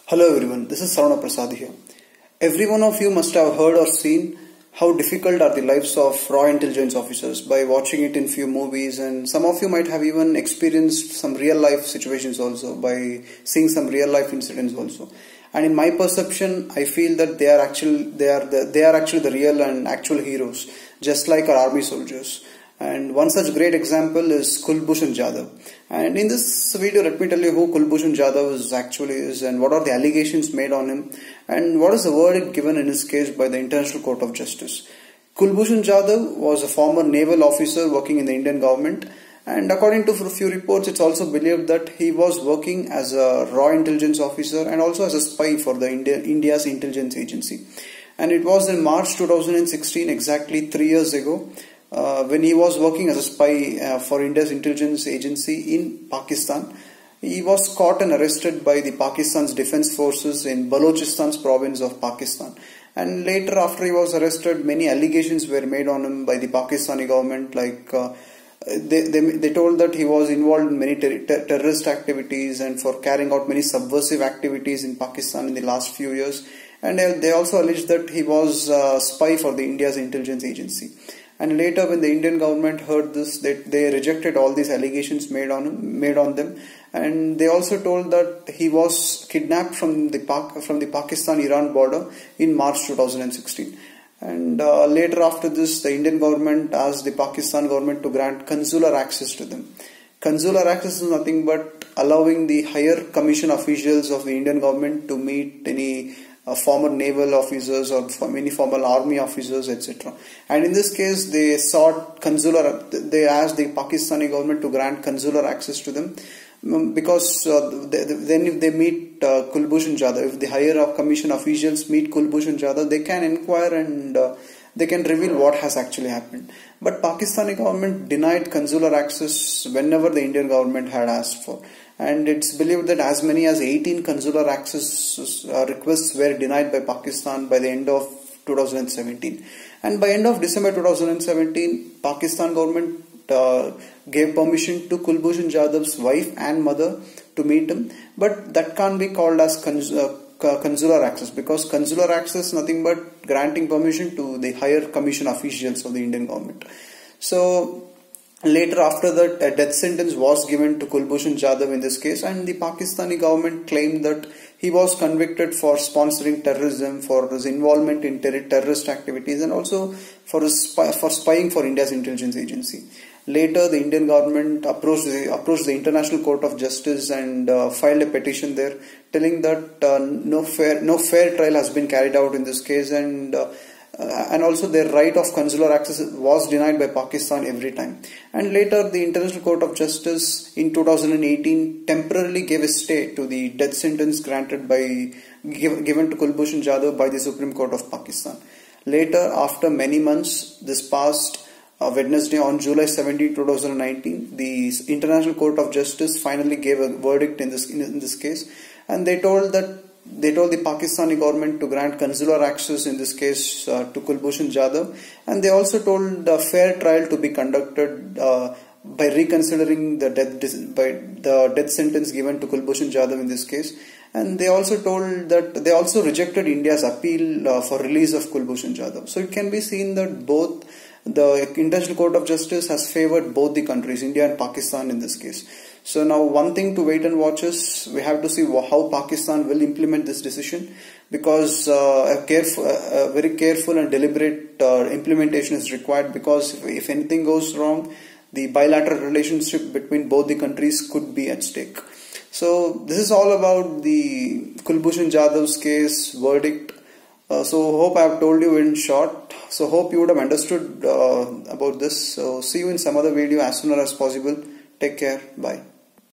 Hello everyone, this is Sarana Prasad here. Every one of you must have heard or seen how difficult are the lives of raw intelligence officers by watching it in few movies, and some of you might have even experienced some real life situations also by seeing some real life incidents also. And in my perception, I feel that they are actually the real and actual heroes, just like our army soldiers. And one such great example is Kulbhushan Jadhav. And in this video, let me tell you who Kulbhushan Jadhav actually is, and what are the allegations made on him, and what is the verdict given in his case by the International Court of Justice. Kulbhushan Jadhav was a former naval officer working in the Indian government, and according to a few reports, it's also believed that he was working as a raw intelligence officer and also as a spy for the India's intelligence agency. And it was in March 2016, exactly 3 years ago, when he was working as a spy for India's intelligence agency in Pakistan. He was caught and arrested by the Pakistan's defense forces in Balochistan's province of Pakistan. And later, after he was arrested, many allegations were made on him by the Pakistani government, like they told that he was involved in many terrorist activities and for carrying out many subversive activities in Pakistan in the last few years. And they also alleged that he was a spy for the India's intelligence agency. And later, when the Indian government heard this, they rejected all these allegations made on them, and they also told that he was kidnapped from the Pakistan-Iran border in March 2016. And later after this, the Indian government asked the Pakistan government to grant consular access to them. Consular access is nothing but allowing the higher commission officials of the Indian government to meet any former naval officers or any former army officers, etc. And in this case, they asked the Pakistani government to grant consular access to them, because then if they meet Kulbhushan Jadhav, if the higher commission officials meet Kulbhushan Jadhav, they can inquire and they can reveal what has actually happened. But Pakistani government denied consular access whenever the Indian government had asked for. And it's believed that as many as 18 consular access requests were denied by Pakistan by the end of 2017. And by end of December 2017, Pakistan government gave permission to Kulbhushan Jadhav's wife and mother to meet him. But that can't be called as consular access, because consular access is nothing but granting permission to the higher commission officials of the Indian government. So later, after that, a death sentence was given to Kulbhushan Jadhav in this case, and the Pakistani government claimed that he was convicted for sponsoring terrorism, for his involvement in terrorist activities, and also for spying for India's intelligence agency. Later, the Indian government approached the International Court of Justice and filed a petition there, telling that no fair trial has been carried out in this case, and also their right of consular access was denied by Pakistan every time. And later, the International Court of Justice in 2018 temporarily gave a stay to the death sentence given to Kulbhushan Jadhav by the Supreme Court of Pakistan. Later, after many months, this past Wednesday on July 17, 2019, the International Court of Justice finally gave a verdict in this case, and they told the Pakistani government to grant consular access in this case to Kulbhushan Jadhav, and they also told a fair trial to be conducted by reconsidering the death sentence given to Kulbhushan Jadhav in this case. And they also told that they also rejected India's appeal for release of Kulbhushan Jadhav. So it can be seen that both the International Court of Justice has favored both the countries, India and Pakistan in this case. So now one thing to wait and watch is we have to see how Pakistan will implement this decision, because a very careful and deliberate implementation is required, because if anything goes wrong, the bilateral relationship between both the countries could be at stake. So this is all about the Kulbhushan Jadhav's case verdict. So hope I have told you in short. So hope you would have understood about this. So see you in some other video as soon as possible. Take care. Bye.